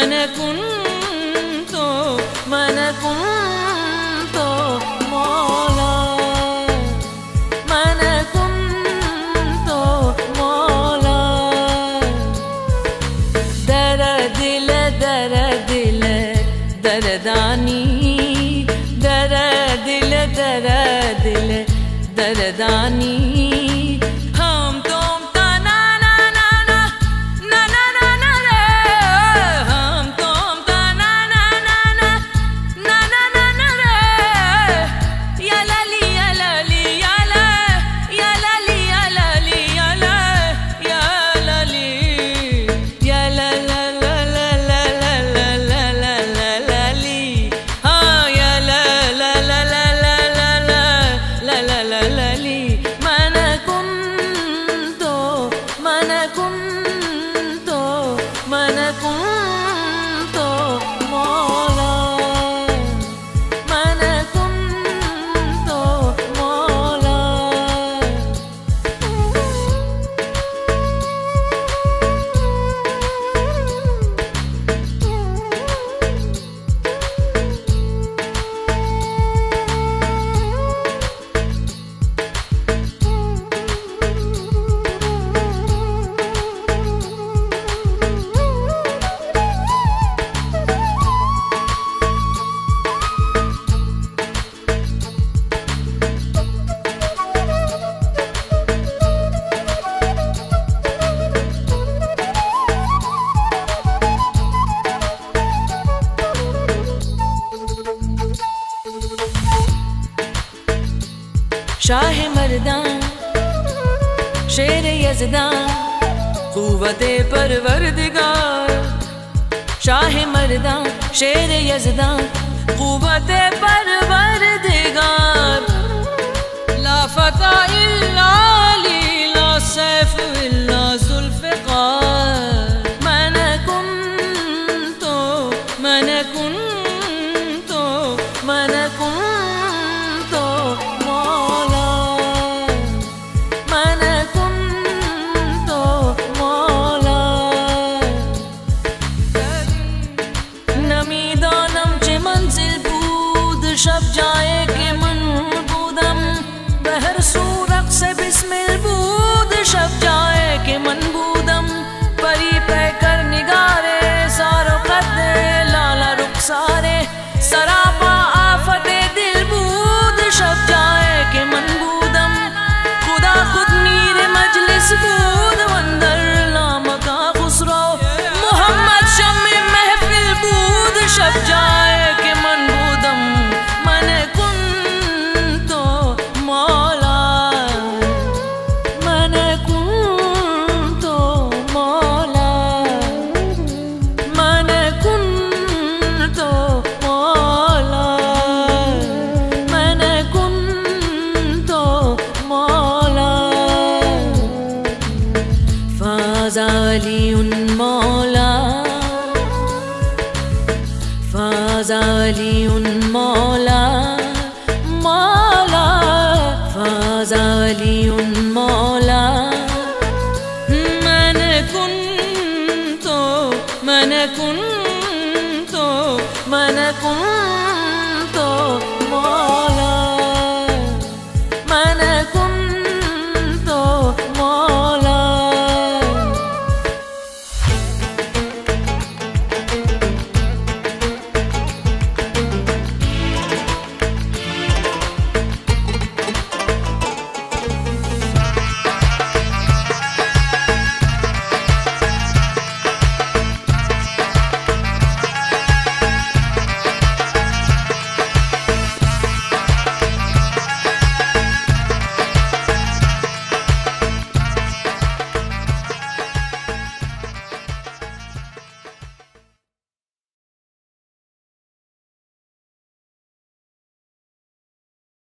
Man Kunto Maula, Man Kunto Maula. Dara dil dardani, dara dil dardani. Hum tum ta na na na na na na na na re. Hum tum ta na na na na na na na na re. Ya la li ya la li ya la ya la li ya la li ya la ya la li ya la la la la la la la la la la la li. Ha ya la la la la la la la la la la la li. Man Kunto Maula, Man Kunto Maula. Shah मर्दां शेर यज़दां क़ुव्वते परवरदिगार. शाह मर्दां शेर यज़दां क़ुव्वते परवरदिगार. ला फता इल्ला अली, ला सैफ इल्ला Zulfikar. Man Kunto Maula, Man Kunto Maula. नमी दानम चे मंजिल बूद शब जाए के मन बूदम. बहर सूरक से बिस्मिल बूद शब जाए के मन बूदम. परी पे कर निगारे सारो कदे लाला रुखसारे. सरापा आफते दिल बूद शब जाए के मन बूदम. खुदा खुद मीरे मजलिस बूद वंदर लामका खुसरो. मोहम्मद शम्मे महफिल बूद शब जाए के मन बूदम. Man Kunto Maula, Man Kunto Maula, Man Kunto Maula, Man Kunto Maula. Faza Aliyun Maula, Faza Aliyun Maula, Maula, Faza Aliyun Maula. Man Kunto